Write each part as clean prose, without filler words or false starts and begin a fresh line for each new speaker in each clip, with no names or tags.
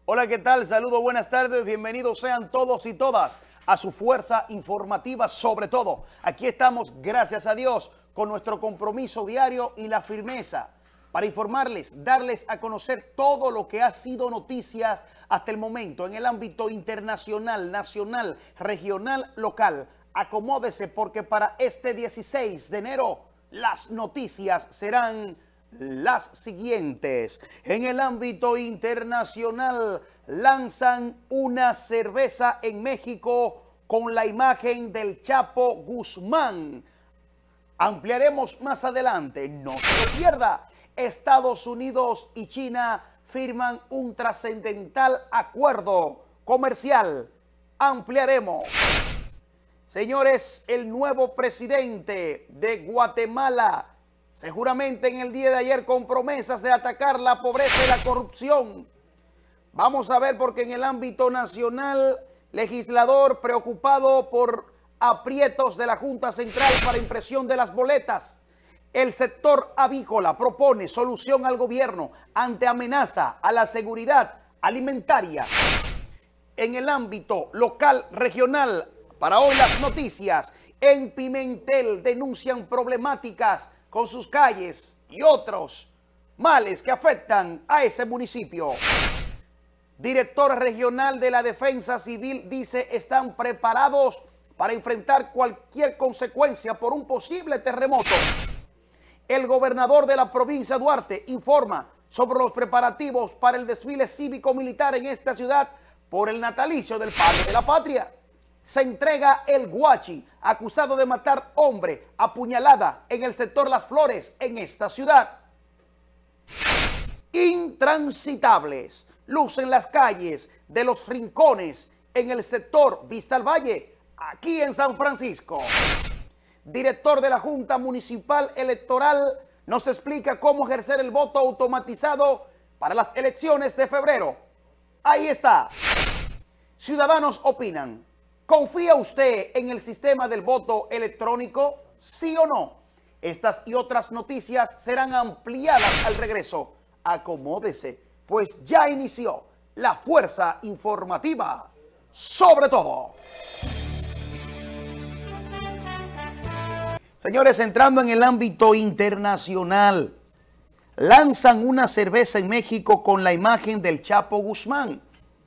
Hola, ¿qué tal? Saludos, buenas tardes, bienvenidos sean todos y todas a su fuerza informativa, sobre todo. Aquí estamos, gracias a Dios, con nuestro compromiso diario y la firmeza para informarles, darles a conocer todo lo que ha sido noticias hasta el momento en el ámbito internacional, nacional, regional, local. Acomódese porque para este 16 de enero las noticias serán las siguientes. En el ámbito internacional, lanzan una cerveza en México con la imagen del Chapo Guzmán. Ampliaremos más adelante, no se lo pierda. Estados Unidos y China firman un trascendental acuerdo comercial. Ampliaremos. Señores, el nuevo presidente de Guatemala, seguramente en el día de ayer con promesas de atacar la pobreza y la corrupción. Vamos a ver porque en el ámbito nacional, legislador preocupado por aprietos de la Junta Central para impresión de las boletas. El sector avícola propone solución al gobierno ante amenaza a la seguridad alimentaria. En el ámbito local, regional, para hoy las noticias, en Pimentel denuncian problemáticas con sus calles y otros males que afectan a ese municipio. Director regional de la Defensa Civil dice están preparados para enfrentar cualquier consecuencia por un posible terremoto. El gobernador de la provincia de Duarte informa sobre los preparativos para el desfile cívico-militar en esta ciudad por el natalicio del padre de la patria. Se entrega el Guachi, acusado de matar hombre a puñalada en el sector Las Flores, en esta ciudad. Intransitables lucen las calles de los rincones en el sector Vista al Valle, aquí en San Francisco. Director de la Junta Municipal Electoral nos explica cómo ejercer el voto automatizado para las elecciones de febrero. Ahí está. Ciudadanos opinan. ¿Confía usted en el sistema del voto electrónico? ¿Sí o no? Estas y otras noticias serán ampliadas al regreso. Acomódese, pues ya inició la fuerza informativa, sobre todo. Señores, entrando en el ámbito internacional, lanzan una cerveza en México con la imagen del Chapo Guzmán.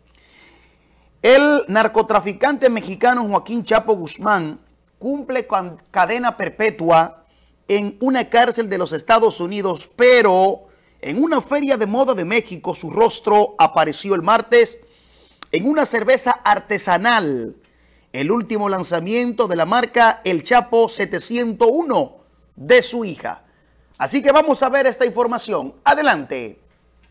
El narcotraficante mexicano Joaquín Chapo Guzmán cumple con cadena perpetua en una cárcel de los Estados Unidos, pero en una feria de moda de México su rostro apareció el martes en una cerveza artesanal, el último lanzamiento de la marca El Chapo 701 de su hija. Así que vamos a ver esta información. Adelante.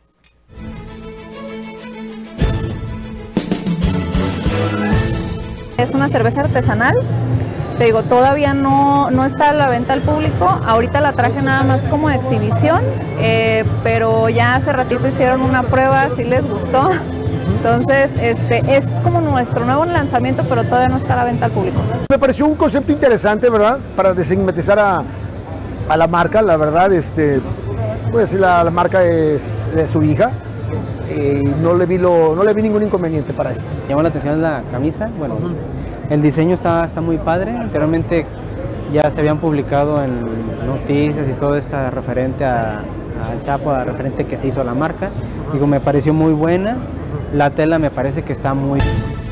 Es una cerveza artesanal, te digo, todavía no está a la venta al público, ahorita la traje nada más como exhibición, pero ya hace ratito hicieron una prueba, sí les gustó, entonces es como nuestro nuevo lanzamiento, pero todavía no está a la venta al público.
Me pareció un concepto interesante, ¿verdad? Para desigmatizar a la marca, la verdad, pues la marca es de su hija. No le vi ningún inconveniente para esto.
Llamó la atención la camisa, bueno, el diseño está muy padre. Anteriormente ya se habían publicado en noticias y todo esto referente al Chapo, referente que se hizo a la marca. Digo, me pareció muy buena, la tela me parece que está muy...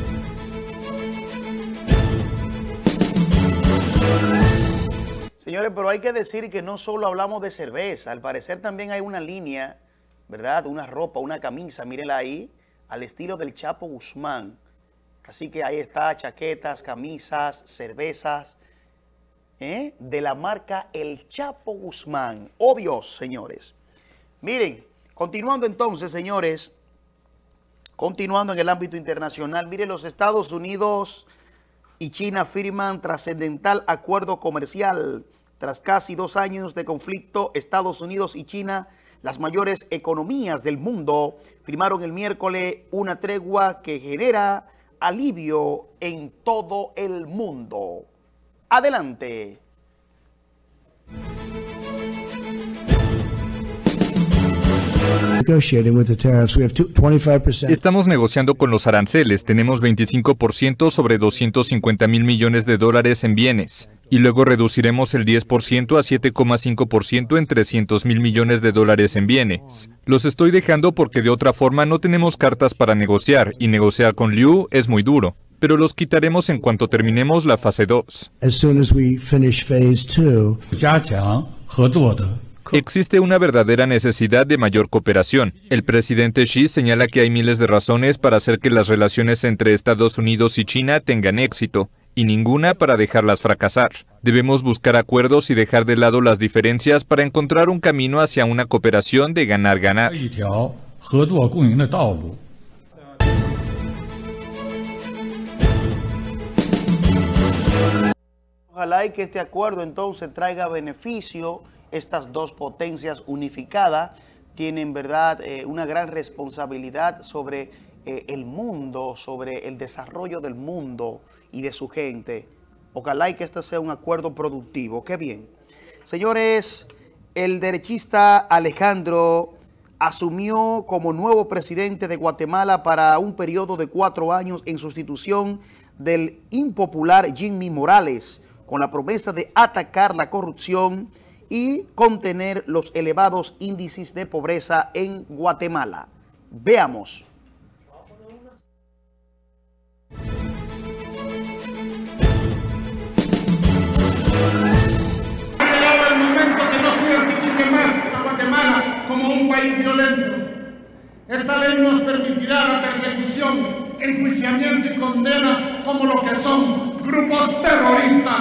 Señores, pero hay que decir que no solo hablamos de cerveza, al parecer también hay una línea, ¿verdad? Una ropa, una camisa, mírenla ahí, al estilo del Chapo Guzmán. Así que ahí está, chaquetas, camisas, cervezas, de la marca El Chapo Guzmán. ¡Oh Dios, señores! Miren, continuando entonces, señores, continuando en el ámbito internacional, miren, los Estados Unidos y China firman trascendental acuerdo comercial. Tras casi 2 años de conflicto, Estados Unidos y China, las mayores economías del mundo, firmaron el miércoles una tregua que genera alivio en todo el mundo. Adelante.
Estamos negociando con los aranceles. Tenemos 25% sobre 250,000 millones de dólares en bienes. Y luego reduciremos el 10% a 7,5% en 300,000 millones de dólares en bienes. Los estoy dejando porque de otra forma no tenemos cartas para negociar, y negociar con Liu es muy duro. Pero los quitaremos en cuanto terminemos la fase 2. Existe una verdadera necesidad de mayor cooperación. El presidente Xi señala que hay miles de razones para hacer que las relaciones entre Estados Unidos y China tengan éxito, y ninguna para dejarlas fracasar. Debemos buscar acuerdos y dejar de lado las diferencias para encontrar un camino hacia una cooperación de ganar-ganar.
Ojalá y que este acuerdo entonces traiga beneficio. Estas dos potencias unificadas tienen, verdad, una gran responsabilidad sobre el mundo, sobre el desarrollo del mundo y de su gente. Ojalá y que este sea un acuerdo productivo. ¡Qué bien! Señores, el derechista Alejandro asumió como nuevo presidente de Guatemala para un periodo de 4 años en sustitución del impopular Jimmy Morales, con la promesa de atacar la corrupción y contener los elevados índices de pobreza en Guatemala. Veamos.
Ha llegado el momento que no se identifique más a Guatemala como un país violento. Esta ley nos permitirá la persecución, enjuiciamiento y condena como lo que son grupos terroristas.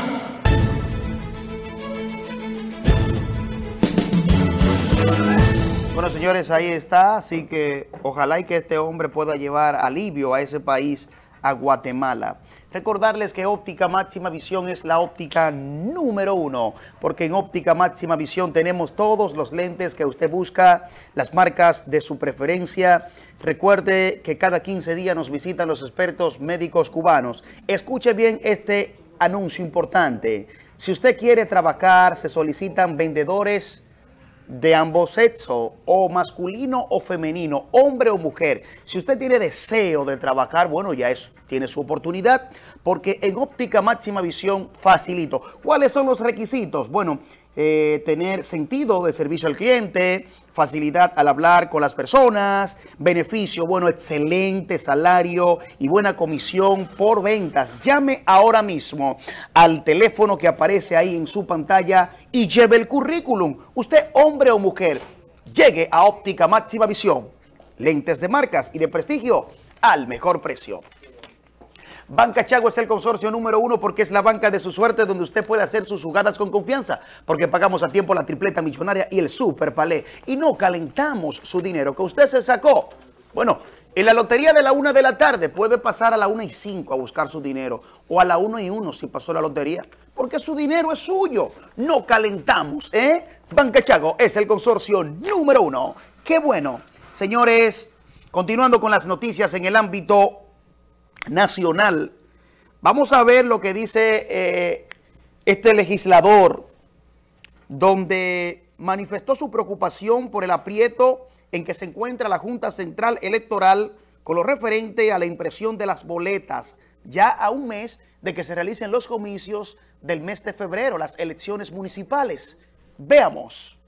Bueno, señores, ahí está, así que ojalá y que este hombre pueda llevar alivio a ese país, a Guatemala. Recordarles que Óptica Máxima Visión es la óptica número 1, porque en Óptica Máxima Visión tenemos todos los lentes que usted busca, las marcas de su preferencia. Recuerde que cada 15 días nos visitan los expertos médicos cubanos. Escuche bien este anuncio importante. Si usted quiere trabajar, se solicitan vendedores de ambos sexos, o masculino o femenino, hombre o mujer. Si usted tiene deseo de trabajar, bueno, ya tiene su oportunidad, porque en Óptica Máxima Visión facilito. ¿Cuáles son los requisitos? Bueno, tener sentido de servicio al cliente, facilidad al hablar con las personas, beneficio, bueno, excelente salario y buena comisión por ventas. Llame ahora mismo al teléfono que aparece ahí en su pantalla y lleve el currículum. Usted, hombre o mujer, llegue a Óptica Máxima Visión. Lentes de marcas y de prestigio al mejor precio. Banca Chagua es el consorcio número 1 porque es la banca de su suerte, donde usted puede hacer sus jugadas con confianza, porque pagamos a tiempo la tripleta millonaria y el super palé y no calentamos su dinero que usted se sacó. Bueno, en la lotería de la 1 de la tarde puede pasar a la 1:05 a buscar su dinero, o a la 1:01 si pasó la lotería, porque su dinero es suyo. No calentamos, ¿eh? Banca Chagua es el consorcio número 1. ¡Qué bueno! Señores, continuando con las noticias en el ámbito nacional, vamos a ver lo que dice este legislador, donde manifestó su preocupación por el aprieto en que se encuentra la Junta Central Electoral con lo referente a la impresión de las boletas, ya a un mes de que se realicen los comicios del mes de febrero, las elecciones municipales. Veamos.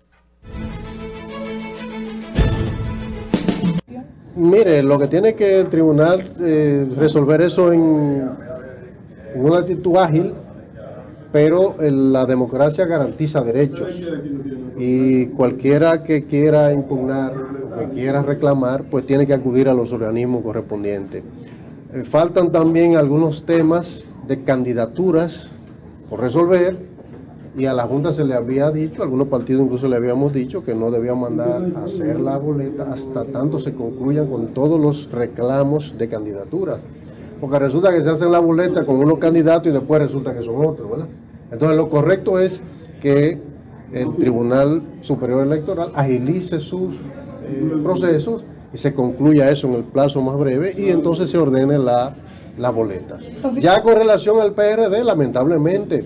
Mire, lo que tiene que el tribunal resolver eso en una actitud ágil, pero la democracia garantiza derechos y cualquiera que quiera impugnar, que quiera reclamar, pues tiene que acudir a los organismos correspondientes. Faltan también algunos temas de candidaturas por resolver, y a la Junta se le había dicho, a algunos partidos incluso le habíamos dicho que no debían mandar a hacer la boleta hasta tanto se concluyan con todos los reclamos de candidaturas. Porque resulta que se hacen la boleta con unos candidatos y después resulta que son otros, ¿verdad? Entonces lo correcto es que el Tribunal Superior Electoral agilice sus procesos y se concluya eso en el plazo más breve y entonces se ordene las boletas. Ya con relación al PRD, lamentablemente,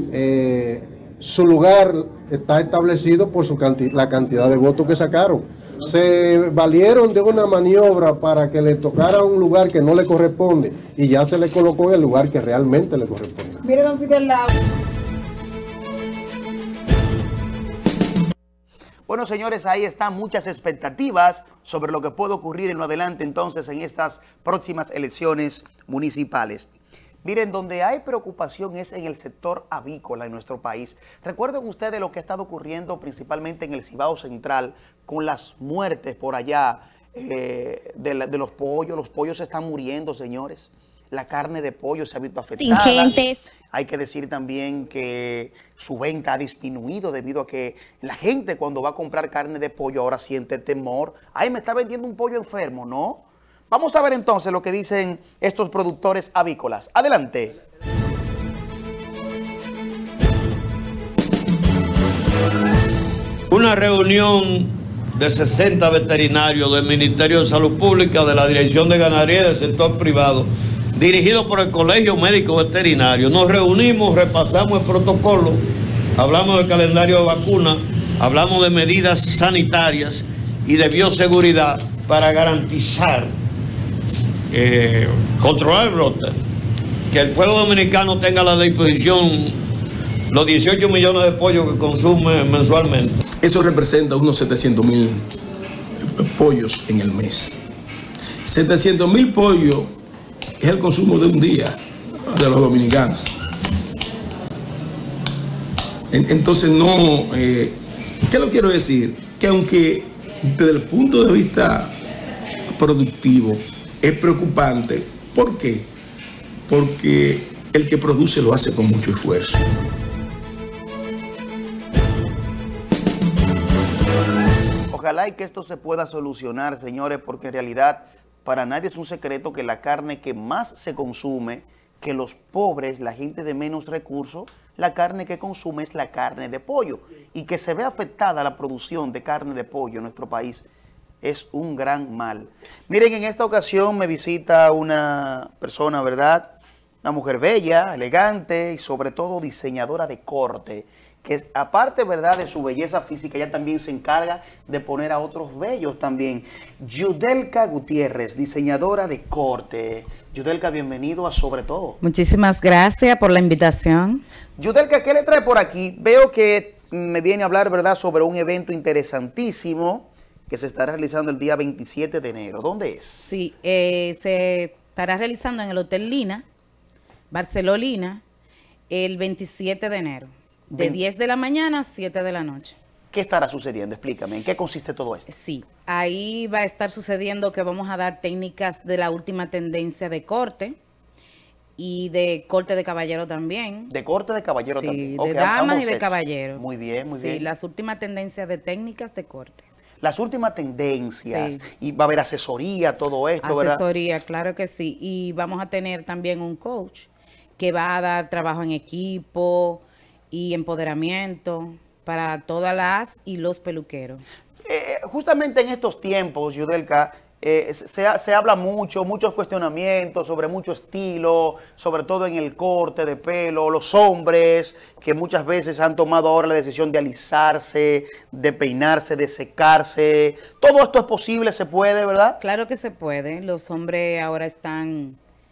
su lugar está establecido por la cantidad de votos que sacaron. se valieron de una maniobra para que le tocara un lugar que no le corresponde y ya se le colocó en el lugar que realmente le corresponde.
Mire, don Fidel,
Bueno, señores, ahí están muchas expectativas sobre lo que puede ocurrir en lo adelante entonces en estas próximas elecciones municipales. Miren, donde hay preocupación es en el sector avícola en nuestro país. Recuerden ustedes lo que ha estado ocurriendo principalmente en el Cibao Central con las muertes por allá de los pollos. Los pollos se están muriendo, señores. La carne de pollo se ha visto afectada. Hay que decir también que su venta ha disminuido debido a que la gente cuando va a comprar carne de pollo ahora siente temor. Ay, me está vendiendo un pollo enfermo, ¿no? Vamos a ver entonces lo que dicen estos productores avícolas. Adelante.
Una reunión de 60 veterinarios del Ministerio de Salud Pública, de la Dirección de Ganadería y del sector privado, dirigido por el Colegio Médico Veterinario. Nos reunimos, repasamos el protocolo, hablamos del calendario de vacunas, hablamos de medidas sanitarias y de bioseguridad para garantizar, controlar el brote, que el pueblo dominicano tenga a la disposición los 18 millones de pollos que consume mensualmente.
Eso representa unos 700.000 pollos en el mes. 700.000 pollos es el consumo de un día de los dominicanos. Entonces no, ¿qué lo quiero decir? Que aunque desde el punto de vista productivo es preocupante, ¿por qué? Porque el que produce lo hace con mucho esfuerzo.
Ojalá y que esto se pueda solucionar, señores, porque en realidad para nadie es un secreto que la carne que más se consume, que los pobres, la gente de menos recursos, la carne que consume es la carne de pollo. Y que se ve afectada la producción de carne de pollo en nuestro país es un gran mal. Miren, en esta ocasión me visita una persona, ¿verdad? Una mujer bella, elegante y sobre todo diseñadora de corte, que aparte, ¿verdad?, de su belleza física, ella también se encarga de poner a otros bellos también. Yudelka Gutiérrez, diseñadora de corte. Yudelka, bienvenido a Sobre Todo.
Muchísimas gracias por la invitación.
Yudelka, ¿qué le trae por aquí? Veo que me viene a hablar, ¿verdad?, sobre un evento interesantísimo que se estará realizando el día 27 de enero. ¿Dónde es?
Sí, se estará realizando en el Hotel Lina, Barcelona, el 27 de enero. De 10 de la mañana a 7 de la noche.
¿Qué estará sucediendo? Explícame, ¿en qué consiste todo esto?
Sí, ahí va a estar sucediendo que vamos a dar técnicas de la última tendencia de corte y de corte de caballero también.
¿De corte de caballero también?
Sí, de damas y de caballero.
Muy bien, muy bien.
Sí, las últimas tendencias de técnicas de corte.
Las últimas tendencias, y va a haber asesoría, todo esto, ¿verdad?
Asesoría, claro que sí. Y vamos a tener también un coach que va a dar trabajo en equipo y empoderamiento para todas las y los peluqueros.
Justamente en estos tiempos, Yudelka, se habla mucho, muchos cuestionamientos sobre mucho estilo, sobre todo en el corte de pelo, los hombres que muchas veces han tomado ahora la decisión de alisarse, de peinarse, de secarse. Todo esto es posible, se puede, ¿verdad?
Claro que se puede. Los hombres ahora están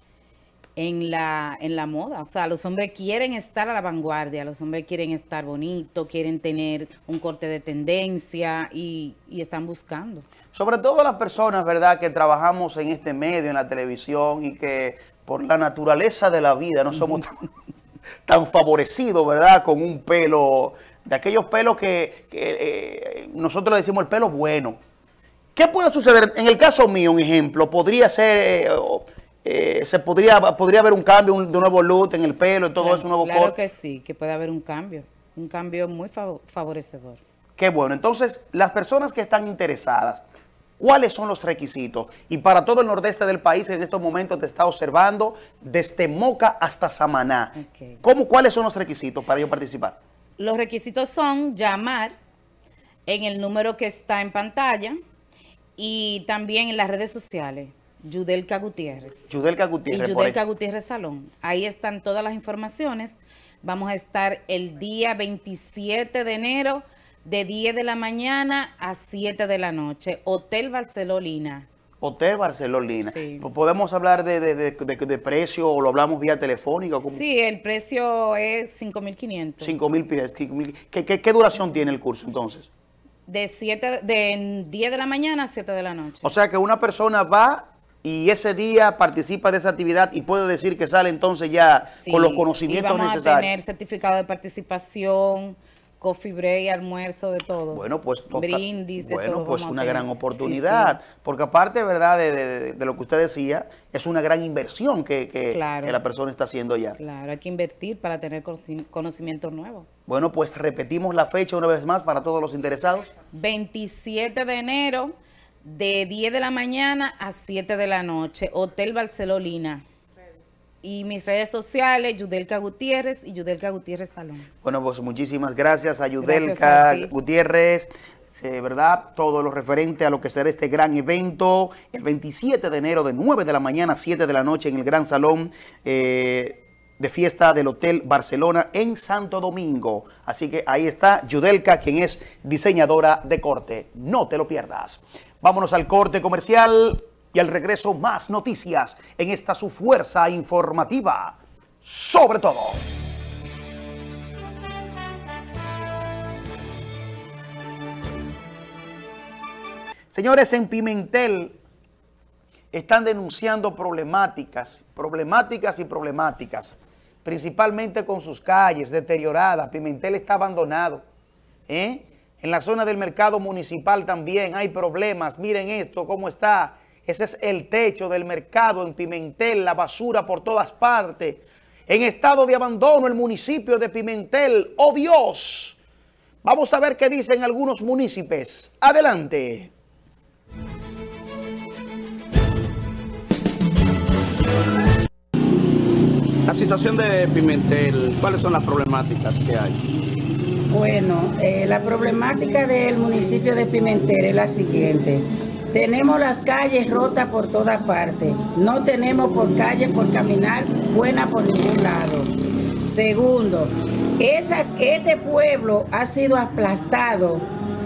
en la moda, o sea, los hombres quieren estar a la vanguardia, los hombres quieren estar bonitos, quieren tener un corte de tendencia y están buscando. Sobre todo las personas, ¿verdad?, que trabajamos en este medio, en la televisión y que por la naturaleza de la vida no somos tan favorecidos, ¿verdad?, con un pelo, de aquellos pelos que nosotros le decimos el pelo bueno. ¿Qué puede suceder? En el caso mío, un ejemplo, podría ser... podría haber un cambio, de un nuevo look en el pelo, todo eso, un nuevo corte. Claro que sí, que puede haber un cambio muy favorecedor. Qué bueno. Entonces, las personas que están interesadas, ¿cuáles son los requisitos? Y para todo el nordeste del país, en estos momentos te está observando, desde Moca hasta Samaná. Okay. ¿Cuáles son los requisitos para yo participar? Los requisitos son llamar en el número que está en pantalla y también en las redes sociales. Yudelka Gutiérrez. Yudelka Gutiérrez. Y Yudelka Gutiérrez Salón. Ahí están todas las informaciones. Vamos a estar el día 27 de enero de 10 de la mañana a 7 de la noche. Hotel Barcelona.
Hotel Barcelona.
Sí.
¿Podemos hablar de precio o lo hablamos vía telefónica? ¿Cómo?
Sí, el precio es 5.500.
5.000. ¿Qué duración tiene el curso entonces?
De 10 de la mañana a 7 de la noche.
O sea que una persona va y ese día participa de esa actividad y puede decir que sale entonces ya
Sí,
con los conocimientos
y vamos
necesarios.
a tener certificado de participación, coffee break, almuerzo, de todo.
Bueno, pues
brindis, de todo.
Bueno, pues
vamos a
una
tener.
gran oportunidad,
Sí, sí.
porque aparte, ¿verdad?, de lo que usted decía, es una gran inversión que
Claro.
la persona está haciendo ya.
Claro, hay que invertir para tener conocimientos nuevos.
Bueno, pues repetimos la fecha una vez más para todos los interesados.
27 de enero, de 10 de la mañana a 7 de la noche, Hotel Barcelona. Y mis redes sociales, Yudelka Gutiérrez y Yudelka Gutiérrez Salón.
Bueno, pues muchísimas gracias a
Gracias
Yudelka
a ti.
Gutiérrez, ¿verdad? Todo lo referente a lo que será este gran evento, el 27 de enero de 9 de la mañana a 7 de la noche en el Gran Salón de fiesta del Hotel Barcelona en Santo Domingo. Así que ahí está Yudelka, quien es diseñadora de corte. No te lo pierdas. Vámonos al corte comercial y al regreso más noticias en esta su fuerza informativa. Sobre todo. Señores, en Pimentel están denunciando problemáticas, principalmente con sus calles deterioradas. Pimentel está abandonado. En la zona del mercado municipal también hay problemas. Miren esto, cómo está. Ese es el techo del mercado en Pimentel, la basura por todas partes. En estado de abandono el municipio de Pimentel. ¡Oh, Dios! Vamos a ver qué dicen algunos municipios. Adelante.
La situación de Pimentel, ¿cuáles son las problemáticas que hay?
Bueno, la problemática del municipio de Pimentel es la siguiente. Tenemos las calles rotas por todas partes. No tenemos por calle, por caminar, buena por ningún lado. Segundo, este pueblo ha sido aplastado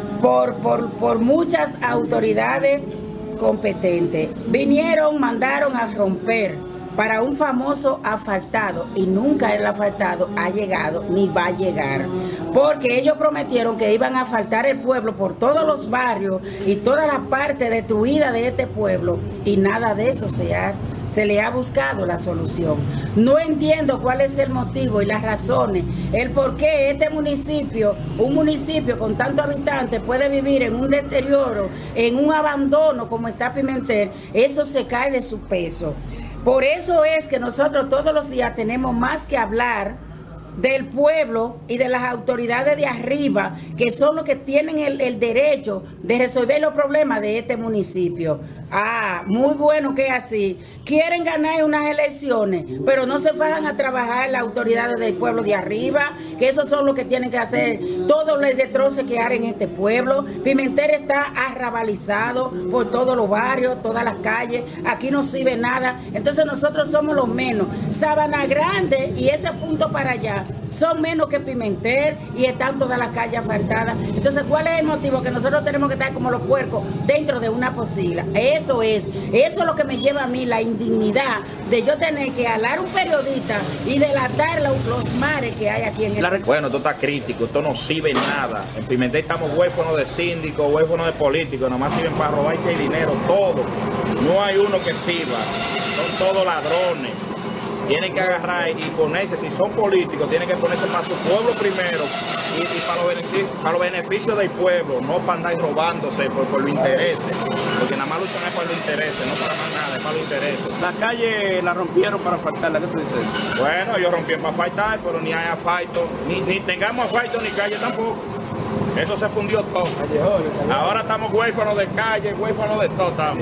por muchas autoridades competentes. Vinieron, mandaron a romper para un famoso asfaltado y nunca el asfaltado ha llegado ni va a llegar, porque ellos prometieron que iban a asfaltar el pueblo por todos los barrios y toda la parte destruida de este pueblo y nada de eso se le ha buscado la solución. No entiendo cuál es el motivo y las razones, el por qué este municipio, un municipio con tantos habitantes, puede vivir en un deterioro, en un abandono como está Pimentel. Eso se cae de su peso. Por eso es que nosotros todos los días tenemos más que hablar del pueblo y de las autoridades de arriba, que son los que tienen el derecho de resolver los problemas de este municipio. Ah, muy bueno que así. Quieren ganar unas elecciones, pero no se fajan a trabajar las autoridades del pueblo de arriba, que esos son los que tienen que hacer todos los destrozos que hay en este pueblo. Pimentel está arrabalizado por todos los barrios, todas las calles. Aquí no sirve nada. Entonces nosotros somos los menos. Sabana Grande y ese punto para allá son menos que Pimentel y están todas las calles asfaltadas. Entonces, ¿cuál es el motivo? Que nosotros tenemos que estar como los puercos dentro de una pocila. Eso es lo que me lleva a mí la indignidad de yo tener que alar un periodista y delatar los mares que hay aquí en el...
Bueno, esto está crítico, esto no sirve nada. En Pimentel estamos huérfanos de síndicos, huérfanos de políticos, nomás sirven para robarse el dinero, todo. No hay uno que sirva, son todos ladrones. Tienen que agarrar y ponerse, si son políticos, tienen que ponerse para su pueblo primero y para los beneficios del pueblo, no para andar robándose por los intereses, porque nada más luchan es por los intereses, no para más nada, es para los intereses.
La calle la rompieron para asfaltarla, ¿qué tú dices?
Bueno, ellos rompieron para asfaltar, pero ni hay asfalto, ni tengamos asfalto ni calle tampoco. Eso se fundió todo. Ahora estamos huérfanos de calle, huérfanos de todo estamos.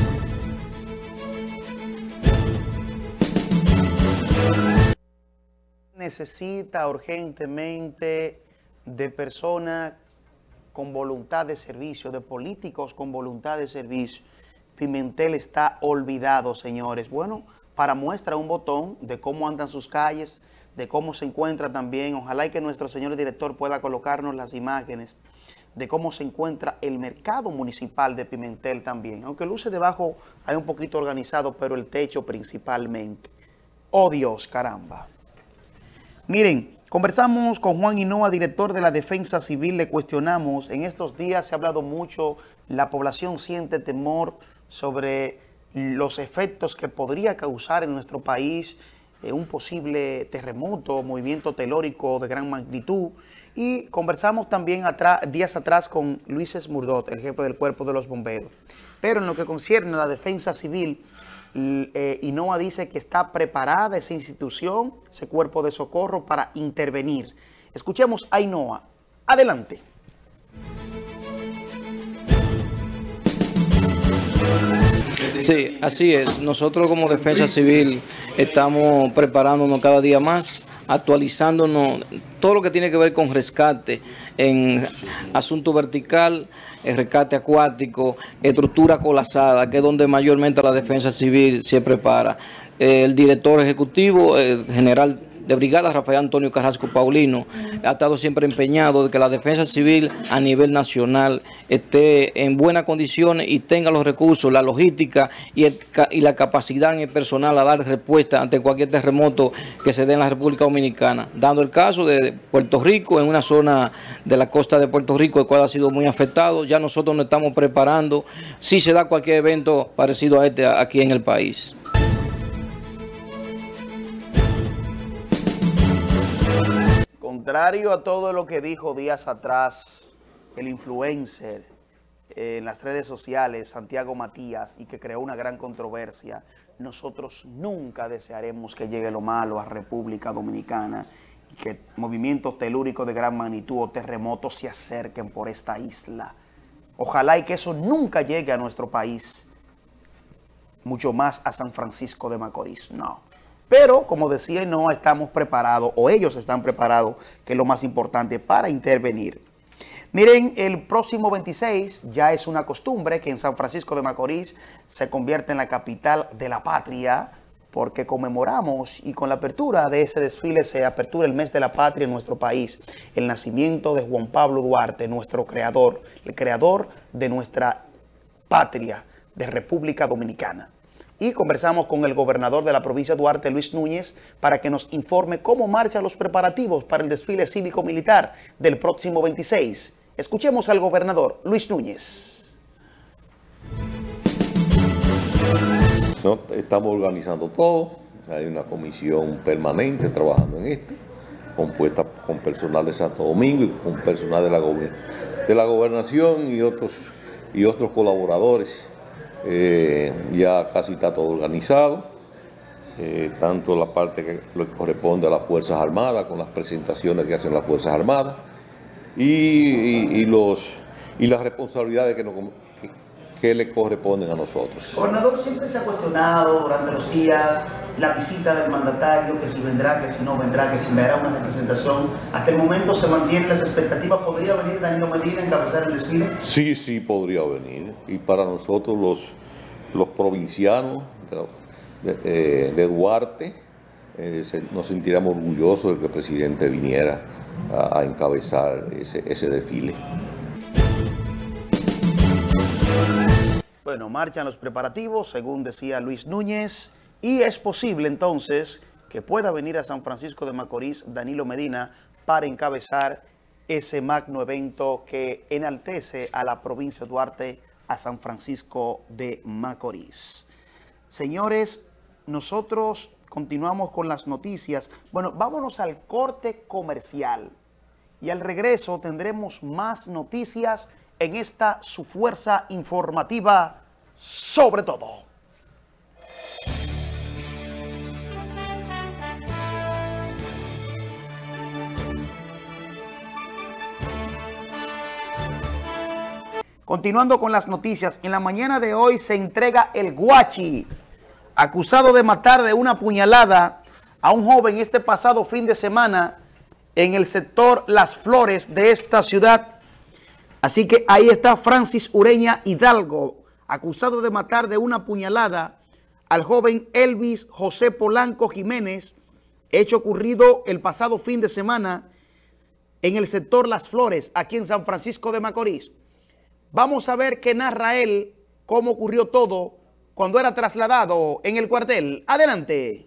Necesita urgentemente de personas con voluntad de servicio, de políticos con voluntad de servicio. Pimentel está olvidado, señores. Bueno, para muestra un botón de cómo andan sus calles, de cómo se encuentra también. Ojalá y que nuestro señor director pueda colocarnos las imágenes de cómo se encuentra el mercado municipal de Pimentel también, aunque luce debajo hay un poquito organizado, pero el techo principalmente. Oh Dios, caramba. Miren, conversamos con Juan Hinoa, director de la Defensa Civil, le cuestionamos, en estos días se ha hablado mucho, la población siente temor sobre los efectos que podría causar en nuestro país un posible terremoto, movimiento telúrico de gran magnitud, y conversamos también días atrás con Luis Esmurdot, el jefe del Cuerpo de los Bomberos. Pero en lo que concierne a la Defensa Civil, Hinoa dice que está preparada esa institución, ese cuerpo de socorro para intervenir. Escuchemos a Hinoa. Adelante.
Sí, así es. Nosotros como Defensa Civil estamos preparándonos cada día más, actualizándonos todo lo que tiene que ver con rescate en asunto vertical, el rescate acuático, estructura colapsada, que es donde mayormente la Defensa Civil se prepara. El director ejecutivo, el general de brigada, Rafael Antonio Carrasco Paulino, ha estado siempre empeñado de que la Defensa Civil a nivel nacional esté en buenas condiciones y tenga los recursos, la logística y la capacidad en el personal a dar respuesta ante cualquier terremoto que se dé en la República Dominicana. Dando el caso de Puerto Rico, en una zona de la costa de Puerto Rico, el cual ha sido muy afectado, ya nosotros nos estamos preparando si se da cualquier evento parecido a este aquí en el país.
Contrario a todo lo que dijo días atrás el influencer en las redes sociales, Santiago Matías, y que creó una gran controversia, nosotros nunca desearemos que llegue lo malo a República Dominicana y que movimientos telúricos de gran magnitud o terremotos se acerquen por esta isla. Ojalá y que eso nunca llegue a nuestro país, mucho más a San Francisco de Macorís, no. Pero, como decía, no estamos preparados, o ellos están preparados, que es lo más importante, para intervenir. Miren, el próximo 26 ya es una costumbre que en San Francisco de Macorís se convierte en la capital de la patria, porque conmemoramos y con la apertura de ese desfile se apertura el mes de la patria en nuestro país, el nacimiento de Juan Pablo Duarte, nuestro creador, el creador de nuestra patria, de República Dominicana. Y conversamos con el gobernador de la provincia de Duarte, Luis Núñez, para que nos informe cómo marchan los preparativos para el desfile cívico-militar del próximo 26. Escuchemos al gobernador Luis Núñez.
No, estamos organizando todo, hay una comisión permanente trabajando en esto, compuesta con personal de Santo Domingo y con personal de la gobernación y otros colaboradores. Ya casi está todo organizado, tanto la parte que le corresponde a las Fuerzas Armadas, con las presentaciones que hacen las Fuerzas Armadas, y las responsabilidades que le corresponden a nosotros.
Gobernador, siempre se ha cuestionado durante los días la visita del mandatario, que si vendrá, que si no vendrá, que si me hará una representación. Hasta el momento se mantienen las expectativas. ¿Podría venir Danilo Medina a encabezar el desfile?
Sí, podría venir. Y para nosotros los provincianos de Duarte, nos sentiremos orgullosos de que el presidente viniera a encabezar ese desfile.
Bueno, marchan los preparativos, según decía Luis Núñez, y es posible entonces que pueda venir a San Francisco de Macorís Danilo Medina para encabezar ese magno evento que enaltece a la provincia de Duarte, a San Francisco de Macorís. Señores, nosotros continuamos con las noticias. Bueno, vámonos al corte comercial y al regreso tendremos más noticias en esta su fuerza informativa sobre todo. Continuando con las noticias, en la mañana de hoy se entrega el Guachi, acusado de matar de una puñalada a un joven este pasado fin de semana en el sector Las Flores de esta ciudad. Así que ahí está Francis Ureña Hidalgo, acusado de matar de una puñalada al joven Elvis José Polanco Jiménez, hecho ocurrido el pasado fin de semana en el sector Las Flores, aquí en San Francisco de Macorís. Vamos a ver qué narra él, cómo ocurrió todo cuando era trasladado en el cuartel. Adelante.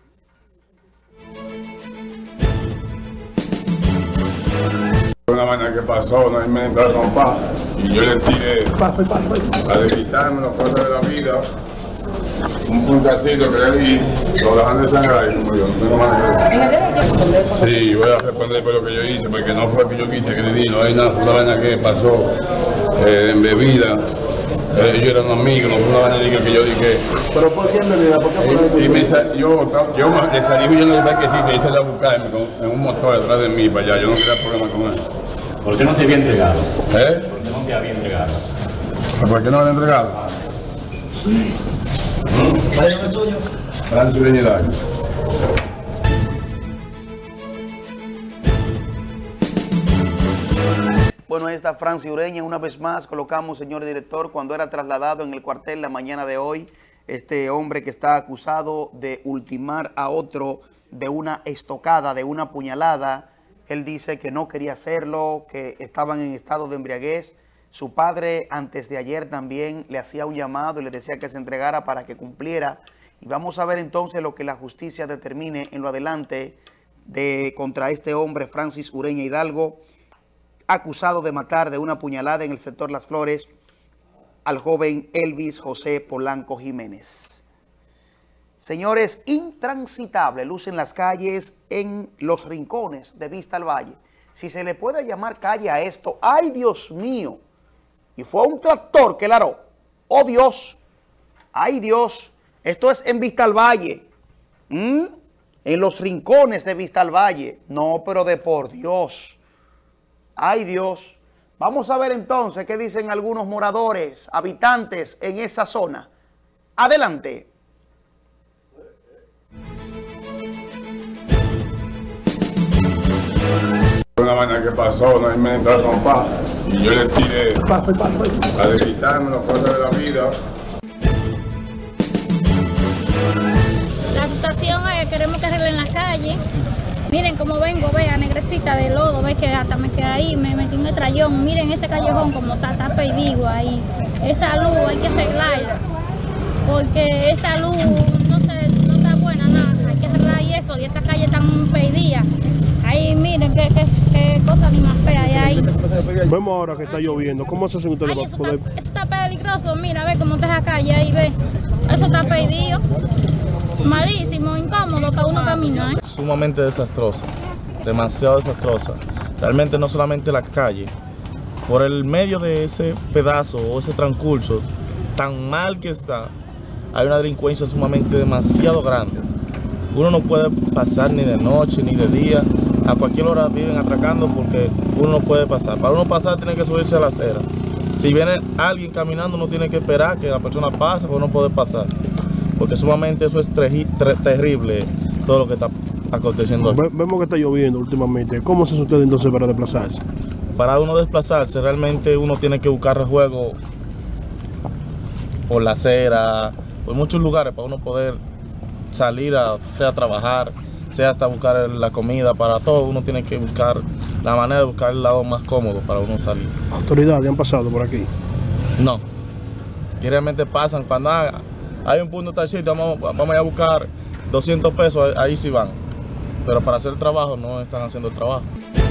Una vaina que pasó, no me entró a trompar y yo le tiré a desquitarme las cosas de la vida, un puntacito que le di, lo dejan de sangrar y como yo no tengo más que... Sí, voy a responder por lo que yo hice, porque no fue que yo quise que le di, no hay nada, fue una vaina que pasó en bebida. Ellos eran amigos, no fue una vaina que yo dije.
¿Pero por qué en bebida? ¿Por qué fue
y yo le salí huyendo del que sí, me hice a buscarme en un motor detrás de mí para allá, yo no quería problema con él.
¿Por qué no te había entregado?
¿Eh?
¿Por qué no te había entregado?
¿Por qué no me había entregado?
¿Cuál es el tuyo?
Francis Ureña y Dalgo.
Bueno, ahí está Francis Ureña. Una vez más colocamos, señor director, cuando era trasladado en el cuartel la mañana de hoy, este hombre que está acusado de ultimar a otro de una estocada, de una puñalada. Él dice que no quería hacerlo, que estaban en estado de embriaguez. Su padre antes de ayer también le hacía un llamado y le decía que se entregara para que cumpliera. Y vamos a ver entonces lo que la justicia determine en lo adelante contra este hombre, Francis Ureña Hidalgo, acusado de matar de una puñalada en el sector Las Flores al joven Elvis José Polanco Jiménez. Señores, intransitable lucen las calles en los rincones de Vista al Valle. Si se le puede llamar calle a esto, ¡ay Dios mío! Y fue un tractor que la aró. ¡Oh Dios! ¡Ay Dios! Esto es en Vista al Valle. En los rincones de Vista al Valle. No, pero de por Dios. ¡Ay Dios! Vamos a ver entonces qué dicen algunos moradores, habitantes en esa zona. Adelante.
Una vaina que pasó, no me entró a trompar y yo le tiré a desquitarme las cosas de la vida.
La situación es que queremos que arreglen la calle. Miren cómo vengo, vea, negrecita de lodo, ve que hasta me quedé ahí, me metí un estrellón. Miren ese callejón como está perdido ahí. Esa luz hay que arreglarla, porque esa luz no está buena nada. Hay que arreglar eso y esta calle está muy perdida. Ahí miren qué cosa ni más fea hay ahí.
Vemos ahora que está lloviendo. ¿Cómo se hace ustedes?
Eso está peligroso. Mira, ve cómo está esa calle ahí, ve. Eso está perdido. Malísimo, incómodo para uno caminar.
Sumamente desastrosa, demasiado desastrosa. Realmente no solamente la calle, por el medio de ese pedazo o ese transcurso tan mal que está, hay una delincuencia sumamente demasiado grande. Uno no puede pasar ni de noche ni de día, a cualquier hora viven atracando porque uno no puede pasar. Para uno pasar tiene que subirse a la acera. Si viene alguien caminando uno tiene que esperar que la persona pase para uno poder pasar. Porque sumamente eso es terrible todo lo que está aconteciendo aquí.
Vemos que está lloviendo últimamente. ¿Cómo se hace usted entonces para desplazarse?
Para uno desplazarse realmente uno tiene que buscar refuego por la acera, por muchos lugares para uno poder salir sea a trabajar, sea hasta buscar la comida, para todo uno tiene que buscar la manera de buscar el lado más cómodo para uno salir.
¿Autoridades han pasado por aquí?
No, que realmente pasan cuando hay un punto taxista, vamos a buscar 200 pesos, ahí sí van, pero para hacer el trabajo no están haciendo el trabajo.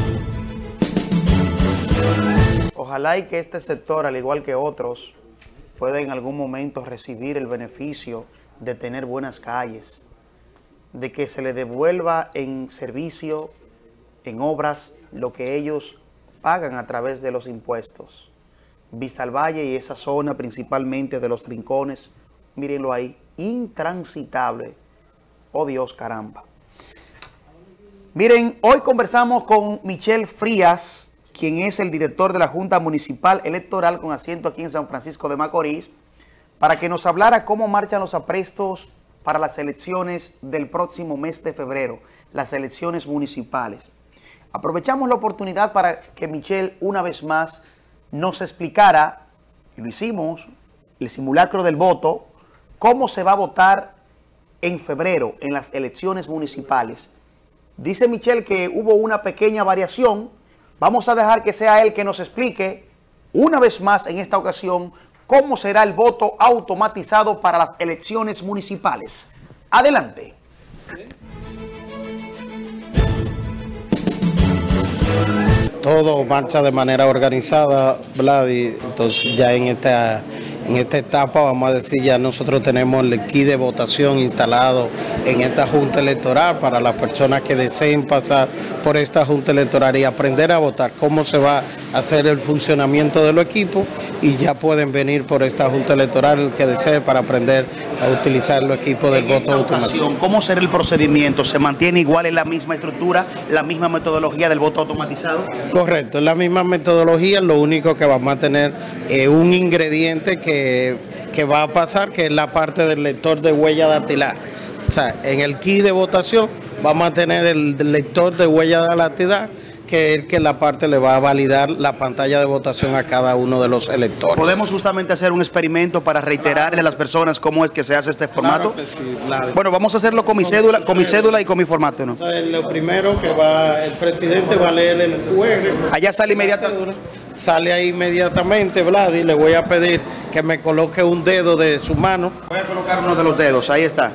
Ojalá y que este sector, al igual que otros, pueda en algún momento recibir el beneficio de tener buenas calles, de que se le devuelva en servicio, en obras, lo que ellos pagan a través de los impuestos. Vista al Valle y esa zona principalmente de los rincones, mírenlo ahí, intransitable. Oh Dios, caramba. Miren, hoy conversamos con Michel Frías, quien es el director de la Junta Municipal Electoral con asiento aquí en San Francisco de Macorís, para que nos hablara cómo marchan los aprestos para las elecciones del próximo mes de febrero, las elecciones municipales. Aprovechamos la oportunidad para que Michel una vez más nos explicara, y lo hicimos, el simulacro del voto, cómo se va a votar en febrero en las elecciones municipales. Dice Michel que hubo una pequeña variación Vamos a dejar que sea él que nos explique una vez más en esta ocasión cómo será el voto automatizado para las elecciones municipales. Adelante.
Todo marcha de manera organizada, ¿verdad? Y entonces ya en esta etapa, vamos a decir, ya nosotros tenemos el kit de votación instalado en esta Junta Electoral para las personas que deseen pasar por esta Junta Electoral y aprender a votar, cómo se va a hacer el funcionamiento de los equipos, y ya pueden venir por esta Junta Electoral el que desee para aprender a utilizar los equipos del voto automático.
¿Cómo será el procedimiento? ¿Se mantiene igual en la misma estructura, la misma metodología del voto automatizado?
Correcto, es la misma metodología, lo único que vamos a tener es un ingrediente que va a pasar, que es la parte del lector de huella dactilar. O sea, en el kit de votación vamos a tener el lector de huella dactilar, que es el que la parte le va a validar la pantalla de votación a cada uno de los electores.
¿Podemos justamente hacer un experimento para reiterarle a las personas cómo es que se hace este formato?
Claro que sí,
bueno, vamos a hacerlo con mi cédula y con mi formato, ¿no?
Entonces, lo primero que va, el presidente va a leer el QR.
Allá sale inmediatamente.
Sale ahí inmediatamente, Vlad, y le voy a pedir que me coloque un dedo de su mano.
Voy a colocar uno de los dedos, ahí está.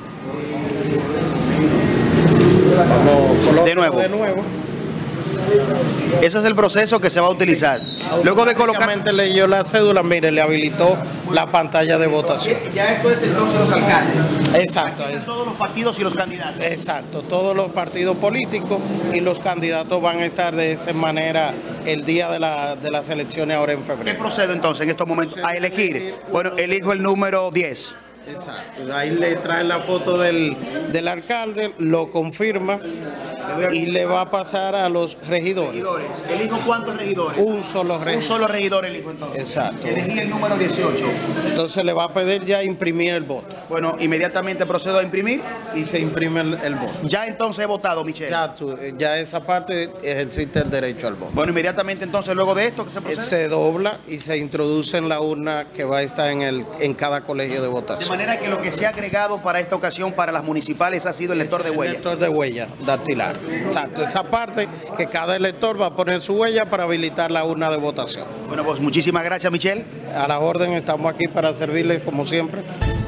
Vamos,
de nuevo. Ese es el proceso que se va a utilizar. Luego de colocar...
leyó la cédula, mire, le habilitó la pantalla de votación.
Ya esto es entonces los alcaldes.
Exacto.
Todos los partidos y los candidatos.
Exacto, todos los partidos políticos y los candidatos van a estar de esa manera el día de las elecciones ahora en febrero.
¿Qué procedo entonces en estos momentos a elegir? Bueno, elijo el número 10.
Exacto, ahí le trae la foto del alcalde, lo confirma y le va a pasar a los regidores.
¿Elijo cuántos regidores?
Un solo regidor.
Un solo regidor elijo entonces.
Exacto.
Elegí el número 18.
Entonces le va a pedir ya imprimir el voto.
Bueno, inmediatamente procedo a imprimir.
Y se imprime el voto.
Ya entonces he votado, Michelle.
Ya esa parte ejercita el derecho al voto.
Bueno, inmediatamente entonces luego de esto, ¿qué se procede?
Se dobla y se introduce en la urna que va a estar en cada colegio de votación.
De manera que lo que se ha agregado para esta ocasión para las municipales ha sido el lector de huella.
El lector de huella dactilar. Exacto, esa parte que cada elector va a poner su huella para habilitar la urna de votación.
Bueno, pues muchísimas gracias, Michelle.
A la orden, estamos aquí para servirles como siempre.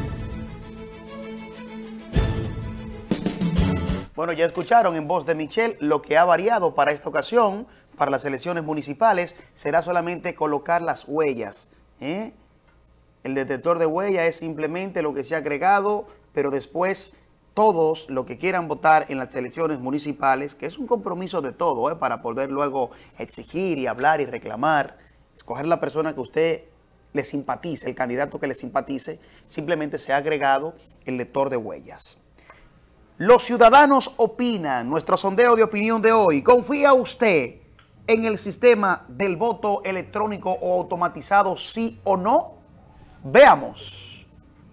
Bueno, ya escucharon en voz de Michelle lo que ha variado para esta ocasión, para las elecciones municipales, será solamente colocar las huellas. El detector de huella es simplemente lo que se ha agregado, pero después todos los que quieran votar en las elecciones municipales, que es un compromiso de todo, para poder luego exigir y hablar y reclamar, escoger la persona que usted le simpatice, el candidato que le simpatice, simplemente se ha agregado el lector de huellas. Los ciudadanos opinan, nuestro sondeo de opinión de hoy. ¿Confía usted en el sistema del voto electrónico o automatizado, sí o no? Veamos.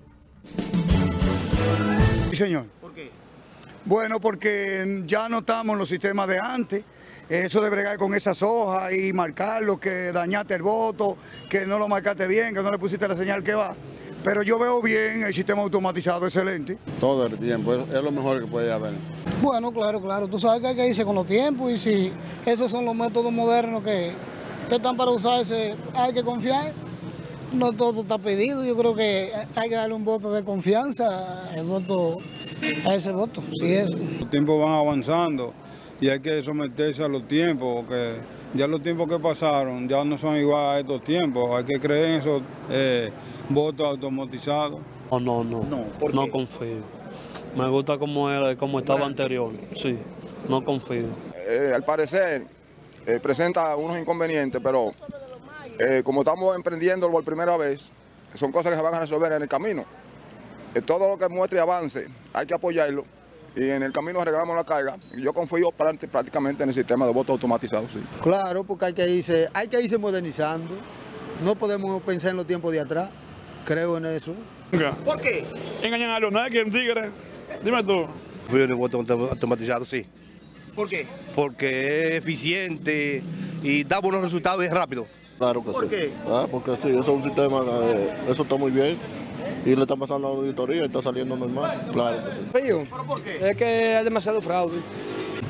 Sí, señor.
¿Por qué?
Bueno, porque ya no estamos en los sistemas de antes. Eso de bregar con esas hojas y marcarlo, que dañaste el voto, que no lo marcaste bien, que no le pusiste la señal que va. Pero yo veo bien el sistema automatizado, excelente.
Todo el tiempo, es lo mejor que puede haber.
Bueno, claro. Tú sabes que hay que irse con los tiempos y si esos son los métodos modernos que están para usarse, hay que confiar. No todo está pedido, yo creo que hay que darle un voto de confianza a ese voto. Si es.
Los tiempos van avanzando y hay que someterse a los tiempos, porque ya los tiempos que pasaron ya no son igual a estos tiempos. Hay que creer en esos votos automatizados.
No confío. Me gusta como estaba anterior, sí, no confío.
Al parecer presenta unos inconvenientes, pero como estamos emprendiendo por primera vez, son cosas que se van a resolver en el camino. Todo lo que muestre avance hay que apoyarlo y en el camino arreglamos la carga. Yo confío prácticamente en el sistema de voto automatizado, sí.
Claro, porque hay que irse modernizando. No podemos pensar en los tiempos de atrás. Creo en eso.
¿Por qué?
Engañan a Leonel, que es un tigre. Dime tú.
Confío en el voto automatizado, sí.
¿Por qué?
Porque es eficiente y da buenos resultados y es rápido.
Claro que sí.
¿Por qué?
Porque sí, eso es un sistema, eso está muy bien. Y le están pasando a la auditoría y está saliendo normal. Claro que sí.
¿Pero por qué?
Es que hay demasiado fraude.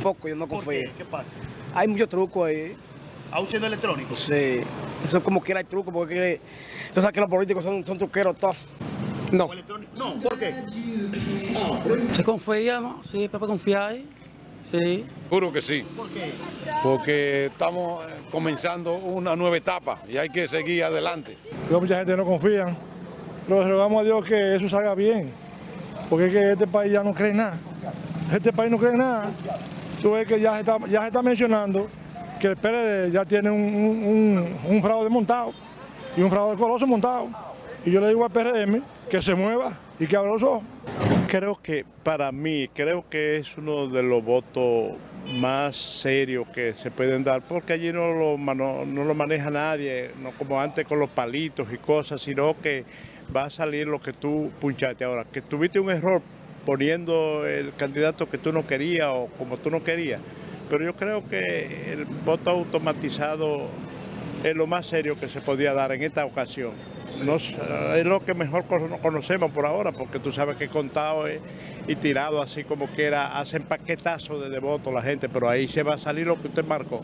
tampoco, yo no confío.
¿Por qué? ¿Qué pasa?
Hay muchos trucos ahí.
¿Aún siendo electrónico?
Sí. Eso como quiera hay trucos, porque tú sabes que los políticos son truqueros todos. No.
No, ¿por qué?
¿Se confía, no? Sí, para confiar. Sí.
Seguro que sí.
¿Por qué?
Porque estamos comenzando una nueva etapa y hay que seguir adelante.
Mucha gente no confía, pero rogamos a Dios que eso salga bien, porque es que este país ya no cree nada. Este país no cree nada. Tú ves que ya se está mencionando que el PLD ya tiene un fraude montado y un fraude coloso montado. Y yo le digo al PRM que se mueva y que abra los ojos.
Creo que para mí, creo que es uno de los votos más serios que se pueden dar, porque allí no lo maneja nadie, no como antes con los palitos y cosas, sino que va a salir lo que tú punchaste ahora, que tuviste un error poniendo el candidato que tú no querías o como tú no querías, pero yo creo que el voto automatizado es lo más serio que se podía dar en esta ocasión. Es lo que mejor conocemos por ahora, porque tú sabes que contado y tirado así como quiera, hacen paquetazos de votos la gente, pero ahí se va a salir lo que usted marcó.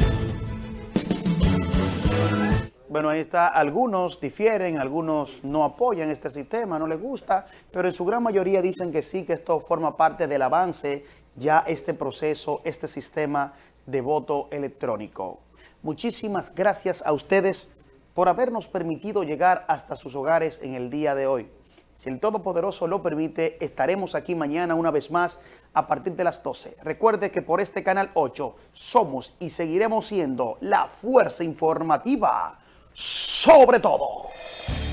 Bueno, ahí está, algunos difieren, algunos no apoyan este sistema, no les gusta, pero en su gran mayoría dicen que sí, que esto forma parte del avance, ya este proceso, este sistema de voto electrónico. Muchísimas gracias a ustedes por habernos permitido llegar hasta sus hogares en el día de hoy. Si el Todopoderoso lo permite, estaremos aquí mañana una vez más a partir de las 12. Recuerde que por este canal 8 somos y seguiremos siendo la fuerza informativa sobre todo.